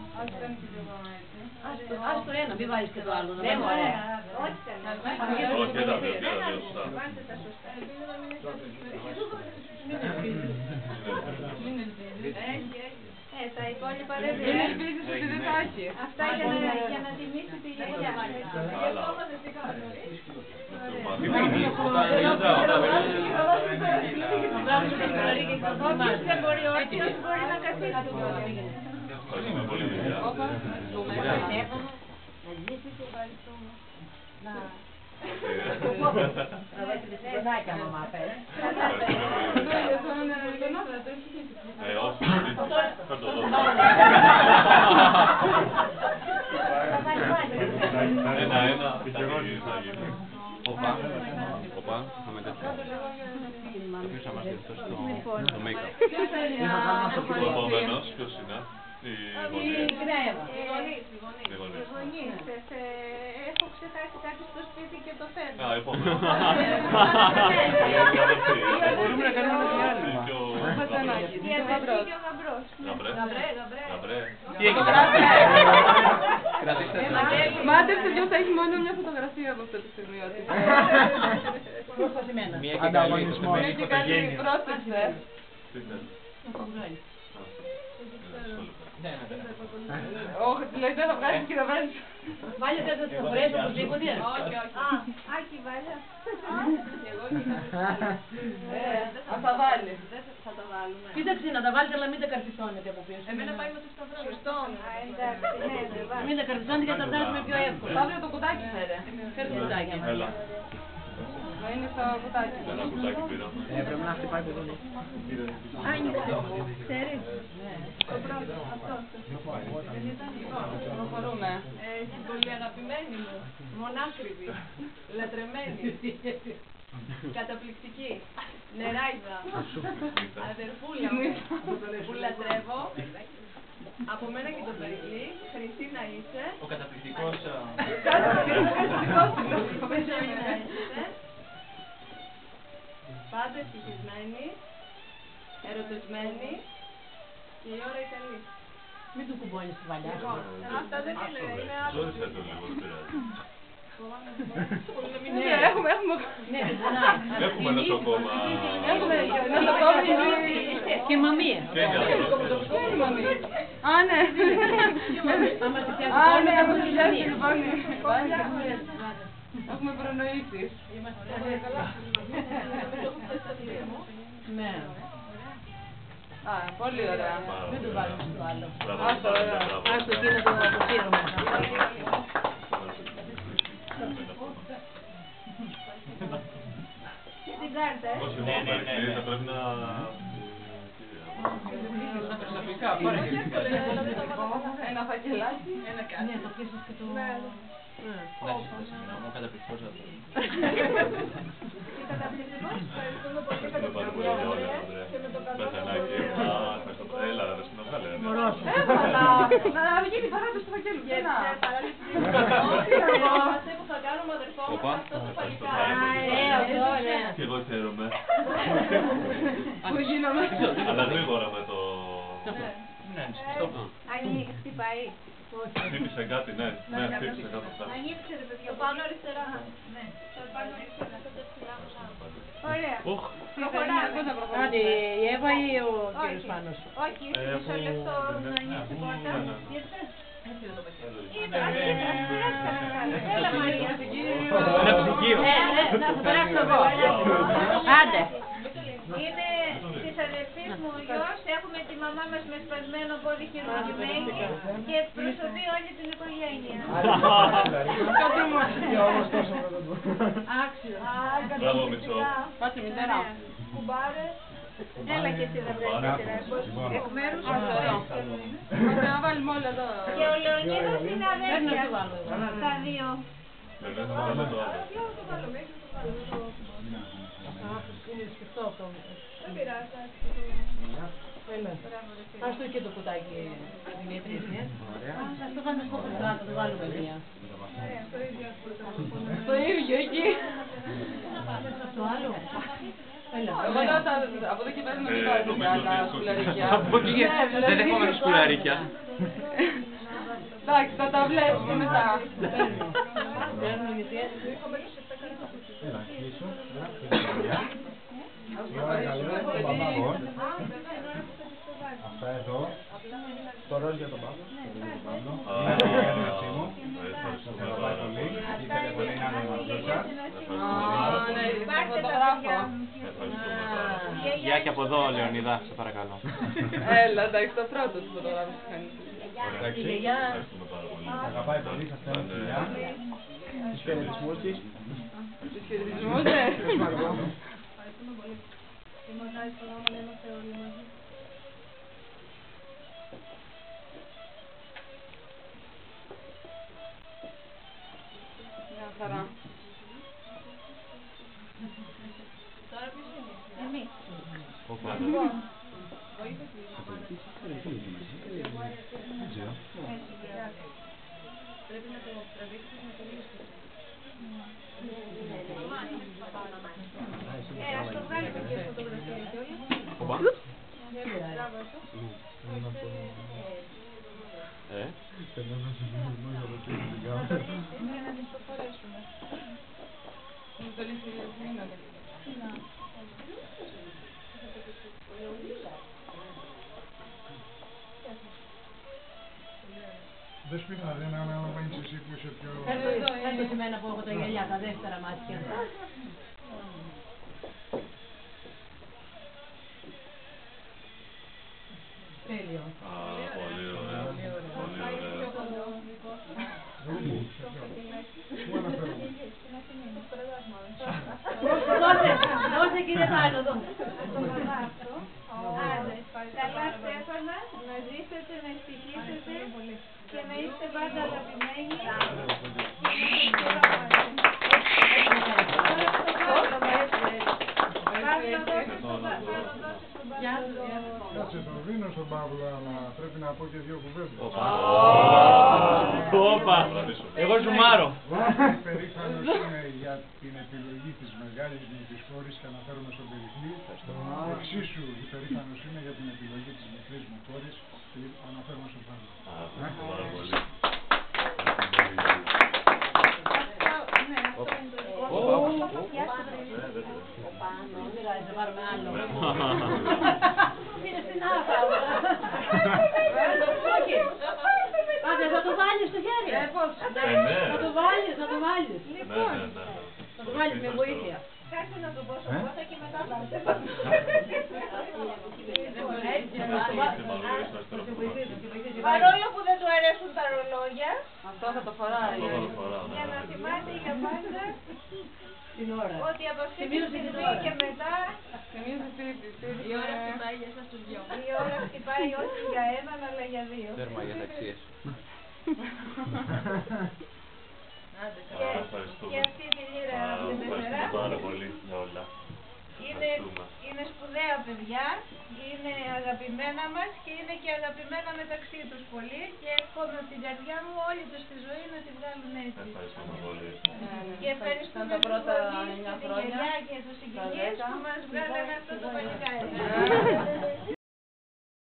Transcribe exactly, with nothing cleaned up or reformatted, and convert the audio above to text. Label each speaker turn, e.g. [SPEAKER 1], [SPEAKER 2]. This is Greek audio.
[SPEAKER 1] Ας το ένα, μη βάζεις και το άλλο.
[SPEAKER 2] Ναι, μωρέ.
[SPEAKER 3] Όχι καλά.
[SPEAKER 4] Όχι, και τα δύο, και τα δύο σωστά.
[SPEAKER 3] Βάλτε τα σωστά. Ελπίζω να μην έχει
[SPEAKER 1] Μην ελπίζεις.
[SPEAKER 3] Έχει, έχει. Ε, τα υπόλοιπα δεν
[SPEAKER 1] Μην
[SPEAKER 3] είναι.
[SPEAKER 1] ελπίζεις ότι δεν θα έχει.
[SPEAKER 3] Αυτά για να τιμήσει τη γιαγιά. Γι' αυτό μαζευτήκαμε νωρίς. Όποιος δεν μπορεί όρθιος μπορεί να καθίσει.
[SPEAKER 4] Ευχαριστούμε πολύ, παιδιά.
[SPEAKER 2] Να δώσει τη σιγκονάκια, μαμά, πες.
[SPEAKER 4] Ε, όχι, θα το δω. Ένα, ένα, θα γίνει.
[SPEAKER 5] Οπα, οπα, θα με τέτοιο. Ποιος θα μας δει αυτό στο make-up.
[SPEAKER 4] Ο επόμενος, ποιος είναι? Η
[SPEAKER 2] Γκρέβα.
[SPEAKER 3] Οι γονείς, οι γονείς. Έχω ξεχάσει κάτι στο σπίτι και το φέρνω.
[SPEAKER 4] Α, επόμενος.
[SPEAKER 1] Μπορούμε να κάνουμε ένα διάλειμμα.
[SPEAKER 3] Η αδερφή και ο γαμπρός.
[SPEAKER 4] Γαμπρέ. Γαμπρέ.
[SPEAKER 5] Τι έχει κρατήστε το.
[SPEAKER 1] Μάντεψε ποιος θα έχει μόνο μια φωτογραφία από αυτό το σημειώτη.
[SPEAKER 2] Προσπαθημένα.
[SPEAKER 5] Μία και καλή, το σημαίνει
[SPEAKER 1] Μια και καλή,
[SPEAKER 5] οικογένεια.
[SPEAKER 1] πρόσεξε.
[SPEAKER 4] Τι θέλει.
[SPEAKER 1] Όχι, δηλαδή δεν θα βγάλεις και θα βγάλεις.
[SPEAKER 2] Βάλετε εδώ τις φορές οπωσδήποτε.
[SPEAKER 1] Όχι, όχι.
[SPEAKER 3] Α, Άκη βάλε.
[SPEAKER 1] Εγώ θα τα βάλει.
[SPEAKER 3] Θα το βάλουμε.
[SPEAKER 2] Κοίταξε να τα βάλετε, αλλά μην τα καρφισώνετε από πίσω.
[SPEAKER 1] Εμένα πάει με το σταυρό.
[SPEAKER 3] Σωστό. Α, εντάξει, ναι, δεν βάλε.
[SPEAKER 2] Μην τα καρφισώνετε και θα τα βγάζουμε πιο εύκολα.
[SPEAKER 1] Παύλο το κουτάκι φέρε.
[SPEAKER 2] Φέρε το κουτάκι.
[SPEAKER 4] Έλα.
[SPEAKER 1] Να είναι στο κουτάκι.
[SPEAKER 4] Ένα κουτάκι πήρα.
[SPEAKER 5] Ε, πρέπει να χτυπάει το δόνι.
[SPEAKER 3] Άνοιξε. Ξέρεις.
[SPEAKER 1] Το πρώτο, αυτό. Προχωρούμε.
[SPEAKER 3] Έχει πολύ αγαπημένη μου. Μονάκριβη. Λατρεμένη. Καταπληκτική. Νεράιδα. Αδερφούλα μου. Που λατρεύω. Από μένα και το παιδί. Χρυσή να είσαι.
[SPEAKER 5] Ο καταπληκτικός...
[SPEAKER 3] Χρυσή να είσαι. Πάντα ευτυχισμένη. Ερωτευμένη. Και η ώρα είναι καλή.
[SPEAKER 2] Μην του κουμπώνεις τη βαλιά.
[SPEAKER 3] Λοιπόν, αυτά δεν είναι, είναι άλλο.
[SPEAKER 4] Ζόρισε το λίγο, δεν πειράζει.
[SPEAKER 1] Ναι, έχουμε, έχουμε.
[SPEAKER 2] Ναι, κουμπωνάει.
[SPEAKER 4] Έχουμε νοσοκόμα.
[SPEAKER 2] Έχουμε
[SPEAKER 1] νοσοκόμα
[SPEAKER 2] και μαμία.
[SPEAKER 4] Και είναι αυτό.
[SPEAKER 1] Α, ναι.
[SPEAKER 2] Άμα τη πιάσει
[SPEAKER 1] Α,
[SPEAKER 2] πόλη,
[SPEAKER 1] ναι,
[SPEAKER 2] θα
[SPEAKER 1] έχουμε
[SPEAKER 2] μας
[SPEAKER 1] πιάσει
[SPEAKER 2] μαμία.
[SPEAKER 1] λοιπόν. Έχουμε προνοήσεις.
[SPEAKER 2] Ναι.
[SPEAKER 1] Α, πολύ ωραία.
[SPEAKER 2] Μην το βάλουμε στο άλλο.
[SPEAKER 4] Μπράβο,
[SPEAKER 1] Άστο, ωραία.
[SPEAKER 4] μπράβο.
[SPEAKER 2] Άστο εκεί να το αποσύρουμε.
[SPEAKER 3] Και την κάρτα, ε.
[SPEAKER 4] Όχι, μόνο περίπου, θα πρέπει να...
[SPEAKER 1] Ένα φακελάκι.
[SPEAKER 2] Ναι, το κλείσεις και το...
[SPEAKER 5] Εντάξει, ο καταπληκτικός αυτό.
[SPEAKER 3] Και καταπληκτικός, ευχαριστούμε πολύ για
[SPEAKER 4] Ευχαριστούμε
[SPEAKER 3] την
[SPEAKER 4] πάρα πολύ για όλα,
[SPEAKER 3] πληροφορία και με το καλό
[SPEAKER 4] Μπερζανάκι. Α, ευχαριστώ. Έλα, ρε, στην βγάλε.
[SPEAKER 1] Έβαλα. Να γίνει παράδοση του φακέλου.
[SPEAKER 3] και
[SPEAKER 1] Ένα.
[SPEAKER 3] σε παράληψη της που θα κάνουμε αδερφό μας
[SPEAKER 5] Οπα.
[SPEAKER 3] αυτό το
[SPEAKER 4] Ευχαριστώ
[SPEAKER 3] παλικάρι.
[SPEAKER 4] πάρα πολύ.
[SPEAKER 2] Ε, αυτό, ναι.
[SPEAKER 4] Και εγώ χαίρομαι.
[SPEAKER 1] Που γίνομαι.
[SPEAKER 4] Αλλά γρήγορα με το...
[SPEAKER 5] Μην ανησυχείς, το πω.
[SPEAKER 3] Ανοίγει, χτυπάει.
[SPEAKER 4] Χτύπησε κάτι, ναι. Ναι, χτύπησε κάτι.
[SPEAKER 3] Ανοίξτε ρε παιδιά, πάνω αριστερά. Ναι, το πάνω αριστερά, το δεξιά. Ωραία.
[SPEAKER 4] Οχ.
[SPEAKER 3] Προχωράμε.
[SPEAKER 1] Πώς θα προχωρήσουμε.
[SPEAKER 2] Άντε, η Εύα ή ο κύριος
[SPEAKER 3] Όχι.
[SPEAKER 2] Πάνος.
[SPEAKER 3] Όχι, είστε μισό λεπτό να ανοίξει η πόρτα. Γιατί? Είδα, έλα Μαρία.
[SPEAKER 5] Ένα ψυγείο.
[SPEAKER 2] Ε, ναι, να το περάσω εγώ. Άντε.
[SPEAKER 3] Είναι της αδερφής μου ο γιος, έχουμε τη μαμά μας με σπασμένο πόδι χειρουργημένη και εκπροσωπεί όλη την οικογένεια.
[SPEAKER 2] Άξιο.
[SPEAKER 4] Μπράβο, Μητσό.
[SPEAKER 1] Πάτε μητέρα.
[SPEAKER 3] Κουμπάρες. Έλα και εσύ να βρεις μητέρα. Εκ μέρους
[SPEAKER 1] Α, ωραίο. Πάτε να βάλουμε όλα εδώ.
[SPEAKER 3] και ο Λεωνίδας είναι αδέρφια. Τα δύο.
[SPEAKER 4] Βέβαια, θα βάλω το άλλο.
[SPEAKER 2] Είναι σφιχτό αυτό.
[SPEAKER 3] Δεν πειράζει.
[SPEAKER 2] Έλα. Ας το και το κουτάκι, Δημήτρης, ναι. Ας το βάλουμε στο κάτω, το βάλουμε μία.
[SPEAKER 1] Το ίδιο εκεί.
[SPEAKER 2] Το άλλο. Έλα.
[SPEAKER 1] Εγώ λέω τα- από εδώ και πέρα να μην
[SPEAKER 4] Ε,
[SPEAKER 1] βάζουμε
[SPEAKER 4] νομίζω
[SPEAKER 1] άλλα
[SPEAKER 4] ότι-
[SPEAKER 1] σκουλαρικιά.
[SPEAKER 5] Από εκεί
[SPEAKER 1] Ναι,
[SPEAKER 5] δεν
[SPEAKER 1] δηλαδή,
[SPEAKER 5] δεχόμενο σκουλαρίκια.
[SPEAKER 1] Εντάξει, θα τα βλέπουμε μετά.
[SPEAKER 2] Παίρνουμε γιατί
[SPEAKER 5] Έλα, κλείσου. Η ώρα καλή, τον παπά. Αυτά εδώ. Το ροζ για τον Παύλο. Είναι το διάδρασή μου. Σας ευχαριστώ πολύ. Ήθελε πολύ να είναι μαζί σας.
[SPEAKER 1] Ναι, φωτογράφο.
[SPEAKER 5] Γεια και από εδώ, Λεωνίδα, σε παρακαλώ.
[SPEAKER 1] Έλα, εντάξει, το πρώτο του φωτογράφου που κάνει.
[SPEAKER 5] Εντάξει.
[SPEAKER 4] Ευχαριστούμε πάρα πολύ.
[SPEAKER 5] Αγαπάει πολύ, σας στέλνω φιλιά. Τους χαιρετισμούς της.
[SPEAKER 1] Τους χαιρετισμούς, ναι. Μια χαρά.
[SPEAKER 3] Τώρα ποιος είναι?
[SPEAKER 2] εμείς.
[SPEAKER 3] Πρέπει να το τραβήξεις με το λύσιο. Ε, ας το βγάλετε και φωτογραφία και όλα.
[SPEAKER 5] Οπα. Ε.
[SPEAKER 3] Ναι, να τις το φορέσουμε.
[SPEAKER 1] Είναι το λύσιο για την μήνα.
[SPEAKER 6] Δεν σου πειράζει, να αναλαμβάνεις εσύ που είσαι πιο...
[SPEAKER 2] Φέρνω σε μένα που έχω τα γυαλιά, τα δεύτερα μάτια. Τέλειο.
[SPEAKER 4] Α, πολύ ωραία. Πολύ ωραία.
[SPEAKER 6] Πού αναφέρομαι?
[SPEAKER 2] Δώσε, δώσε κύριε Πάνο, δώσε.
[SPEAKER 7] Καλά Στέφανα, να ζήσετε, να ευτυχήσετε και να είστε πάντα αγαπημένοι και να
[SPEAKER 6] Κάτσε, το δίνω στον Παύλο, αλλά πρέπει να πω και δύο κουβέντες.
[SPEAKER 5] Όπα, εγώ ζουμάρω.
[SPEAKER 6] Περήφανος είμαι για την επιλογή της μεγάλης μου της κόρης και αναφέρομαι στον Περικλή. Εξίσου υπερήφανος είμαι για την επιλογή της μικρής μου κόρης και αναφέρομαι στον Παύλο.
[SPEAKER 4] Ευχαριστώ πάρα πολύ.
[SPEAKER 2] Θα πάρουμε άλλο. Είναι στην άφα. Άντε, θα το βάλεις στο χέρι. Θα το βάλεις, θα το βάλεις. Θα το βάλεις με βοήθεια.
[SPEAKER 7] Κάτσε να το πω στο πόσα και μετά θα το Παρόλο που δεν του αρέσουν τα ρολόγια,
[SPEAKER 1] Αυτό θα το φοράει.
[SPEAKER 7] για να θυμάται για πάντα
[SPEAKER 2] Την ώρα.
[SPEAKER 7] ότι από αυτή τη στιγμή και μετά
[SPEAKER 1] Εμείς δεν
[SPEAKER 3] Η ώρα χτυπάει για εσάς τους δυο.
[SPEAKER 7] η ώρα χτυπάει όχι για έναν αλλά για δύο.
[SPEAKER 5] Τέρμα για ταξίες.
[SPEAKER 3] Άντε,
[SPEAKER 7] Και,
[SPEAKER 3] καλά.
[SPEAKER 4] Ευχαριστούμε.
[SPEAKER 7] και αυτή τη λίρα
[SPEAKER 4] Α,
[SPEAKER 7] από την
[SPEAKER 4] Ευχαριστούμε
[SPEAKER 7] Πεσερά.
[SPEAKER 4] πάρα πολύ για όλα.
[SPEAKER 7] Είναι,
[SPEAKER 4] Ευχαριστούμε.
[SPEAKER 7] είναι σπουδαία παιδιά, είναι αγαπημένα μας και είναι και αγαπημένα μεταξύ τους πολύ και εύχομαι από την καρδιά μου όλη τους τη ζωή να τη βγάλουν έτσι.
[SPEAKER 4] Ευχαριστούμε πολύ.
[SPEAKER 7] Και ευχαριστούμε
[SPEAKER 1] τα
[SPEAKER 7] τους
[SPEAKER 1] πρώτα
[SPEAKER 7] γονείς
[SPEAKER 1] εννιά
[SPEAKER 7] και τη
[SPEAKER 1] χρόνια.
[SPEAKER 7] γιαγιά και τους συγγενείς που μας βγάλανε αυτό το παλικάρι.